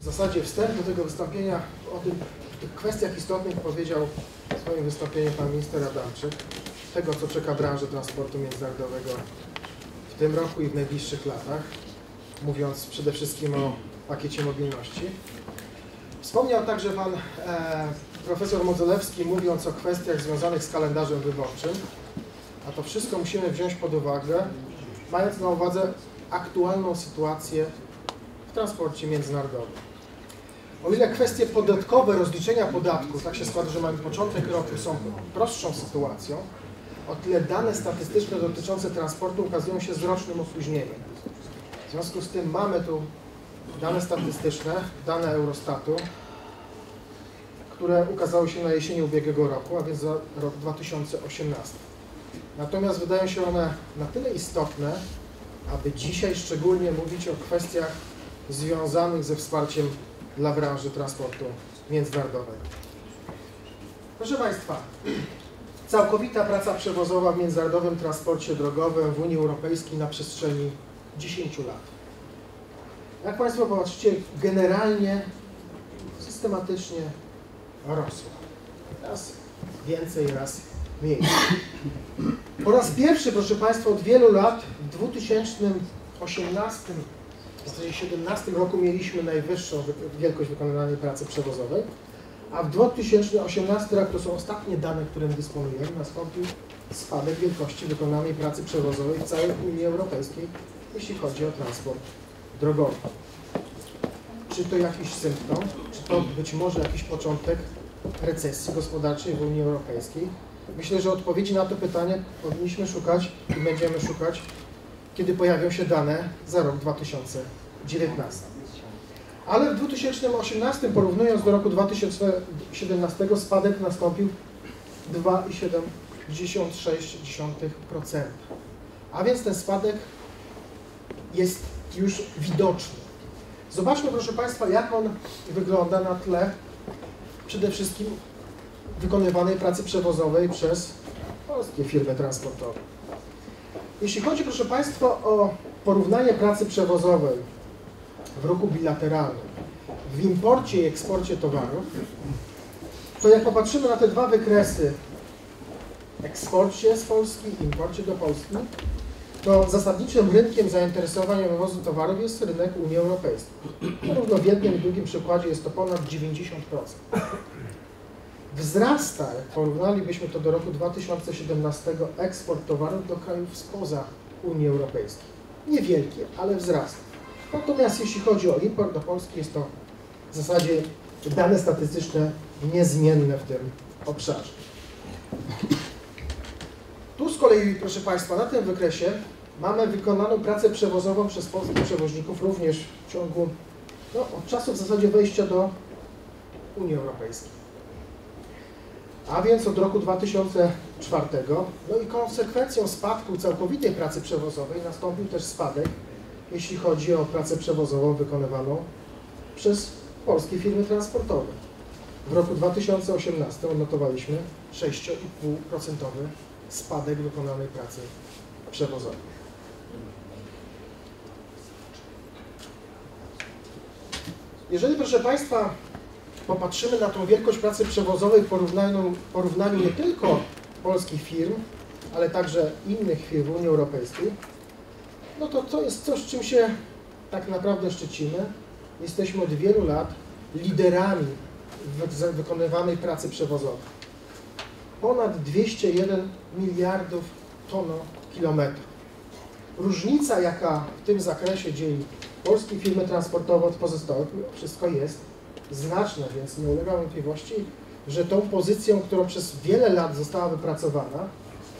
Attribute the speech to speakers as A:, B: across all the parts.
A: zasadzie wstęp do tego wystąpienia o tych kwestiach istotnych powiedział w swoim wystąpieniu pan minister Adamczyk, tego co czeka branżę transportu międzynarodowego w tym roku i w najbliższych latach, mówiąc przede wszystkim o pakiecie mobilności. Wspomniał także pan profesor Modzelewski, mówiąc o kwestiach związanych z kalendarzem wyborczym, a to wszystko musimy wziąć pod uwagę, mając na uwadze aktualną sytuację w transporcie międzynarodowym. O ile kwestie podatkowe, rozliczenia podatków, tak się składa, że mamy początek roku, są prostszą sytuacją, o tyle dane statystyczne dotyczące transportu ukazują się z rocznym opóźnieniem. W związku z tym mamy tu dane statystyczne, dane Eurostatu, które ukazały się na jesieni ubiegłego roku, a więc za rok 2018. Natomiast wydają się one na tyle istotne, aby dzisiaj szczególnie mówić o kwestiach związanych ze wsparciem dla branży transportu międzynarodowego. Proszę Państwa, całkowita praca przewozowa w międzynarodowym transporcie drogowym w Unii Europejskiej na przestrzeni 10 lat. Jak Państwo popatrzycie, generalnie, systematycznie rosła. Raz więcej, raz mniej. Po raz pierwszy, proszę Państwa, od wielu lat w 2018, w zasadzie 2017 roku mieliśmy najwyższą wielkość wykonywanej pracy przewozowej, a w 2018 roku, to są ostatnie dane, którym dysponujemy, nastąpił spadek wielkości wykonanej pracy przewozowej w całej Unii Europejskiej, jeśli chodzi o transport drogowy. Czy to jakiś symptom, czy to być może jakiś początek recesji gospodarczej w Unii Europejskiej? Myślę, że odpowiedzi na to pytanie powinniśmy szukać i będziemy szukać, kiedy pojawią się dane za rok 2019. Ale w 2018, porównując do roku 2017, spadek nastąpił 2,76%. A więc ten spadek jest już widoczny. Zobaczmy, proszę Państwa, jak on wygląda na tle przede wszystkim wykonywanej pracy przewozowej przez polskie firmy transportowe. Jeśli chodzi, proszę Państwa, o porównanie pracy przewozowej w ruchu bilateralnym, w imporcie i eksporcie towarów, to jak popatrzymy na te dwa wykresy, eksporcie z Polski, imporcie do Polski, to zasadniczym rynkiem zainteresowania wywozu towarów jest rynek Unii Europejskiej. Zarówno w jednym i drugim przykładzie jest to ponad 90%. Wzrasta, jak porównalibyśmy to do roku 2017, eksport towarów do krajów spoza Unii Europejskiej. Niewielkie, ale wzrasta. Natomiast jeśli chodzi o import do Polski, jest to w zasadzie dane statystyczne niezmienne w tym obszarze. Tu z kolei, proszę Państwa, na tym wykresie mamy wykonaną pracę przewozową przez polskich przewoźników również w ciągu, od czasu w zasadzie wejścia do Unii Europejskiej. A więc od roku 2004, no i konsekwencją spadku całkowitej pracy przewozowej nastąpił też spadek, jeśli chodzi o pracę przewozową wykonywaną przez polskie firmy transportowe. W roku 2018 odnotowaliśmy 6,5% spadek wykonanej pracy przewozowej. Jeżeli, proszę Państwa, popatrzymy na tą wielkość pracy przewozowej w porównaniu nie tylko polskich firm, ale także innych firm w Unii Europejskiej, no to jest coś, czym się tak naprawdę szczycimy. Jesteśmy od wielu lat liderami w wykonywanej pracy przewozowej. Ponad 201 miliardów tonokilometrów. Różnica, jaka w tym zakresie dzieli polskie firmy transportowe od pozostałych, wszystko jest znaczna, więc nie ulega wątpliwości, że tą pozycją, którą przez wiele lat została wypracowana,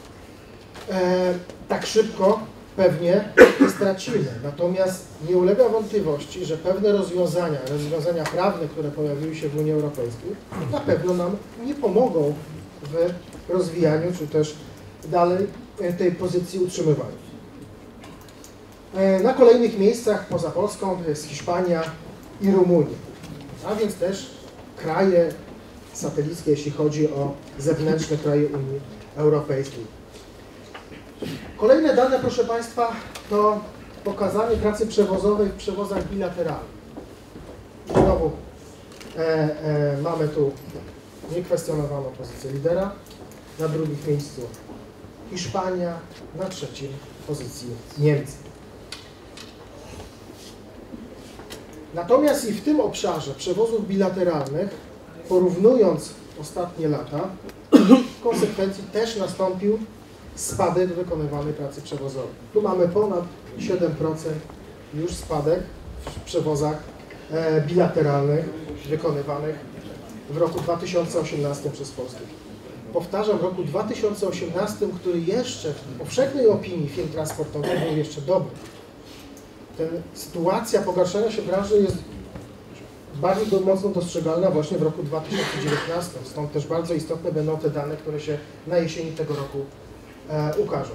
A: tak szybko pewnie stracimy. Natomiast nie ulega wątpliwości, że pewne rozwiązania prawne, które pojawiły się w Unii Europejskiej, na pewno nam nie pomogą w rozwijaniu, czy też dalej tej pozycji utrzymywaniu. Na kolejnych miejscach poza Polską to jest Hiszpania i Rumunia, a więc też kraje satelickie, jeśli chodzi o zewnętrzne kraje Unii Europejskiej. Kolejne dane, proszę Państwa, to pokazanie pracy przewozowej w przewozach bilateralnych. Znowu mamy tu niekwestionowaną pozycję lidera, na drugim miejscu Hiszpania, na trzecim pozycji Niemcy. Natomiast i w tym obszarze przewozów bilateralnych, porównując ostatnie lata, w konsekwencji też nastąpił spadek wykonywanej pracy przewozowej. Tu mamy ponad 7% już spadek w przewozach bilateralnych wykonywanych w roku 2018 przez Polskę. Powtarzam, w roku 2018, który jeszcze w powszechnej opinii firm transportowych był jeszcze dobry. Sytuacja pogarszania się branży jest bardzo mocno dostrzegalna właśnie w roku 2019. Stąd też bardzo istotne będą te dane, które się na jesieni tego roku ukażą.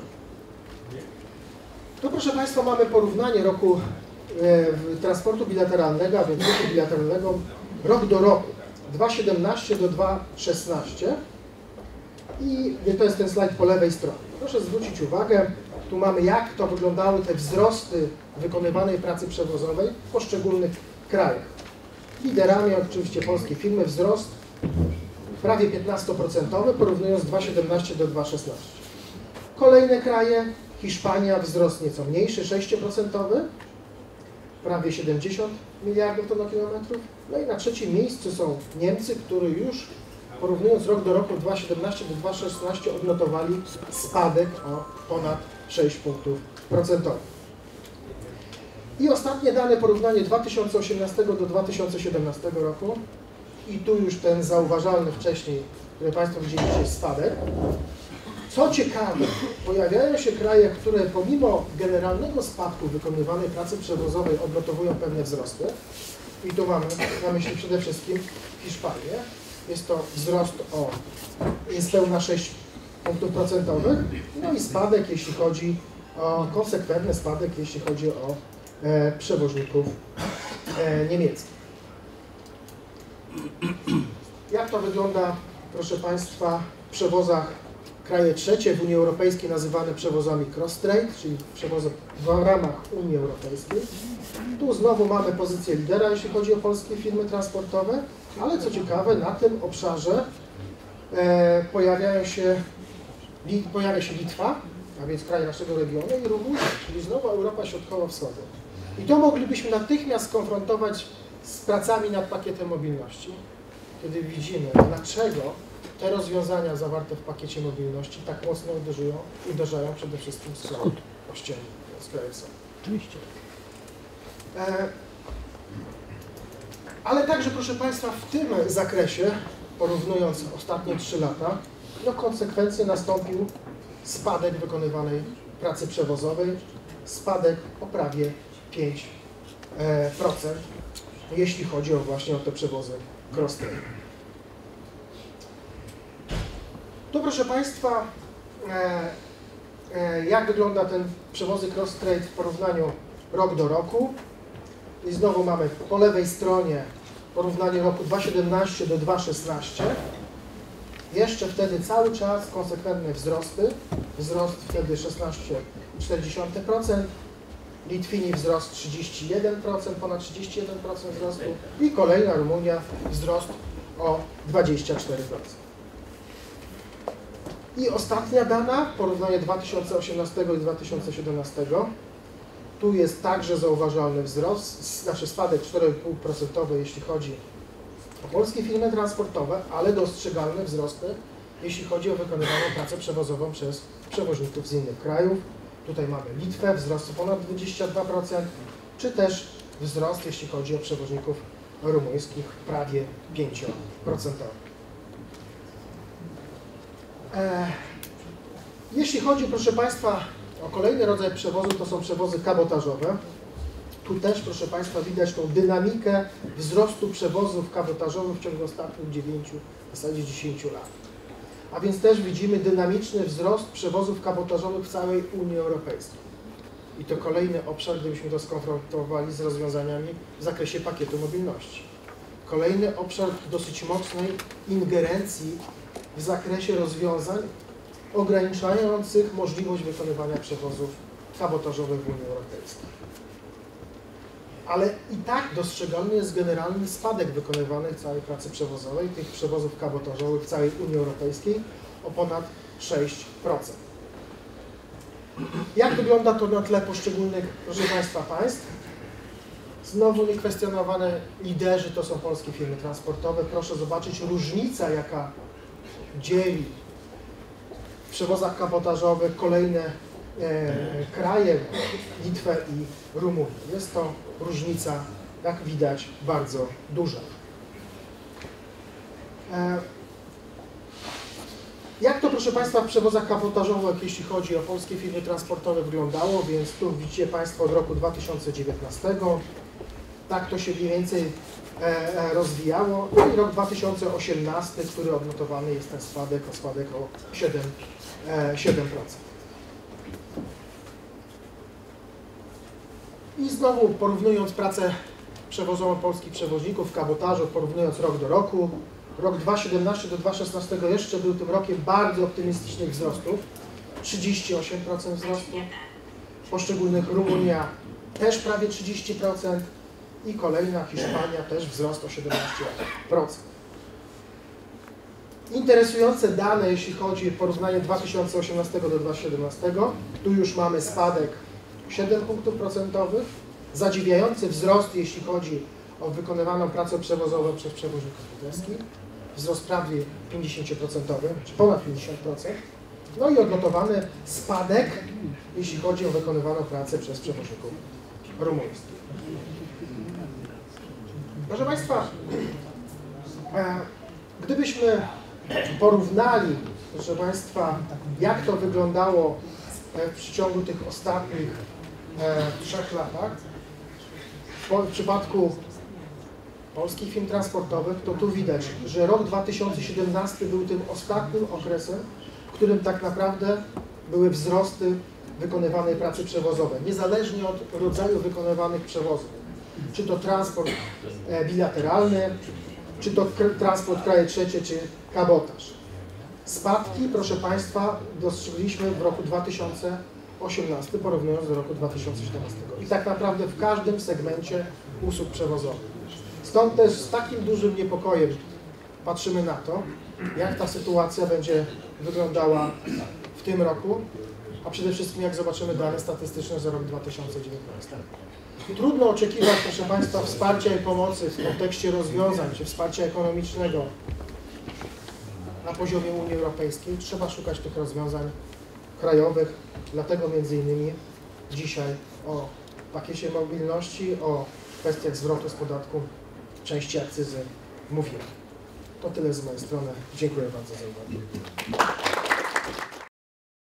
A: Tu, proszę Państwa, mamy porównanie roku transportu bilateralnego, a więc ruchu bilateralnego rok do roku, 2017 do 2016. I to jest ten slajd po lewej stronie. Proszę zwrócić uwagę, tu mamy, jak to wyglądały te wzrosty wykonywanej pracy przewozowej w poszczególnych krajach. Liderami oczywiście polskie firmy, wzrost prawie 15%, porównując 2017 do 2016. Kolejne kraje, Hiszpania, wzrost nieco mniejszy, 6%, prawie 70 miliardów tonokilometrów. No i na trzecim miejscu są Niemcy, które już porównując rok do roku 2017 do 2016 odnotowali spadek o ponad 6 punktów procentowych. I ostatnie dane, porównanie 2018 do 2017 roku. I tu już ten zauważalny wcześniej, który Państwo widzieliście, spadek. Co ciekawe, pojawiają się kraje, które pomimo generalnego spadku wykonywanej pracy przewozowej odnotowują pewne wzrosty. I tu mamy na myśli przede wszystkim Hiszpanię. Jest to wzrost o niespełna 6 punktów procentowych. No i spadek, jeśli chodzi o konsekwentny spadek, jeśli chodzi o przewoźników niemieckich. Jak to wygląda, proszę Państwa, w przewozach kraje trzecie w Unii Europejskiej nazywane przewozami cross-trade, czyli przewozy w ramach Unii Europejskiej. Tu znowu mamy pozycję lidera, jeśli chodzi o polskie firmy transportowe, ale co ciekawe, na tym obszarze pojawia się Litwa, a więc kraj naszego regionu, i Rumunia, czyli znowu Europa Środkowo-Wschodnia. I to moglibyśmy natychmiast skonfrontować z pracami nad pakietem mobilności, kiedy widzimy, dlaczego te rozwiązania zawarte w pakiecie mobilności tak mocno uderzają przede wszystkim w stronę ościenną, z KSO.
B: Oczywiście.
A: Ale także, proszę Państwa, w tym zakresie, porównując ostatnie 3 lata, no konsekwencje nastąpił spadek wykonywanej pracy przewozowej, spadek o prawie 5%, jeśli chodzi właśnie o te przewozy cross-trade. Tu, proszę Państwa, jak wygląda ten przewozy cross-trade w porównaniu rok do roku. I znowu mamy po lewej stronie porównanie roku 2017 do 2016. Jeszcze wtedy cały czas konsekwentne wzrosty. Wzrost wtedy 16,4%. Litwini wzrost 31%, ponad 31% wzrostu. I kolejna Rumunia wzrost o 24%. I ostatnia dana, porównanie 2018 i 2017. Tu jest także zauważalny wzrost, znaczy spadek 4,5%, jeśli chodzi o polskie firmy transportowe, ale dostrzegalne wzrosty, jeśli chodzi o wykonywaną pracę przewozową przez przewoźników z innych krajów. Tutaj mamy Litwę, wzrost o ponad 22%, czy też wzrost, jeśli chodzi o przewoźników rumuńskich, prawie 5%. Jeśli chodzi, proszę Państwa, o kolejny rodzaj przewozu, to są przewozy kabotażowe. Tu też, proszę Państwa, widać tą dynamikę wzrostu przewozów kabotażowych w ciągu ostatnich 9, w zasadzie 10 lat. A więc też widzimy dynamiczny wzrost przewozów kabotażowych w całej Unii Europejskiej. I to kolejny obszar, gdybyśmy to skonfrontowali z rozwiązaniami w zakresie pakietu mobilności. Kolejny obszar dosyć mocnej ingerencji w zakresie rozwiązań ograniczających możliwość wykonywania przewozów kabotażowych w Unii Europejskiej. ale i tak dostrzegalny jest generalny spadek wykonywanych całej pracy przewozowej, tych przewozów kabotażowych w całej Unii Europejskiej o ponad 6%. Jak wygląda to na tle poszczególnych, proszę Państwa, państw? Znowu niekwestionowane liderzy to są polskie firmy transportowe. Proszę zobaczyć różnica, jaka dzieli w przewozach kabotażowych kolejne kraje, Litwę i Rumunię. Jest to różnica, jak widać, bardzo duża. Jak to, proszę Państwa, w przewozach kabotażowych, jeśli chodzi o polskie firmy transportowe, wyglądało? Więc tu widzicie Państwo od roku 2019. Tak to się mniej więcej rozwijało. No i rok 2018, który odnotowany jest ten spadek o 7%. I znowu porównując pracę przewozową polskich przewoźników w kabotażu, porównując rok do roku, rok 2017 do 2016 jeszcze był tym rokiem bardzo optymistycznych wzrostów, 38% wzrostu, poszczególnych Rumunia też prawie 30% i kolejna Hiszpania też wzrost o 17%. Interesujące dane, jeśli chodzi o porównanie 2018 do 2017, tu już mamy spadek 7 punktów procentowych, zadziwiający wzrost, jeśli chodzi o wykonywaną pracę przewozową przez przewoźników litewskich, wzrost prawie 50%, czy ponad 50%, no i odnotowany spadek, jeśli chodzi o wykonywaną pracę przez przewoźników rumuńskich. Proszę Państwa, gdybyśmy porównali, proszę Państwa, jak to wyglądało w przeciągu tych ostatnich 3 latach, w przypadku polskich firm transportowych, to tu widać, że rok 2017 był tym ostatnim okresem, w którym tak naprawdę były wzrosty wykonywanej pracy przewozowej, niezależnie od rodzaju wykonywanych przewozów. Czy to transport bilateralny, czy to transport kraje trzecie, czy kabotaż. Spadki, proszę Państwa, dostrzegliśmy w roku 2018, porównując do roku 2017. I tak naprawdę w każdym segmencie usług przewozowych. Stąd też z takim dużym niepokojem patrzymy na to, jak ta sytuacja będzie wyglądała w tym roku, a przede wszystkim jak zobaczymy dane statystyczne za rok 2019. Trudno oczekiwać, proszę Państwa, wsparcia i pomocy w kontekście rozwiązań czy wsparcia ekonomicznego na poziomie Unii Europejskiej. Trzeba szukać tych rozwiązań krajowych, dlatego między innymi dzisiaj o pakiecie mobilności, o kwestiach zwrotu z podatku części akcyzy mówiłem. To tyle z mojej strony. Dziękuję bardzo za uwagę.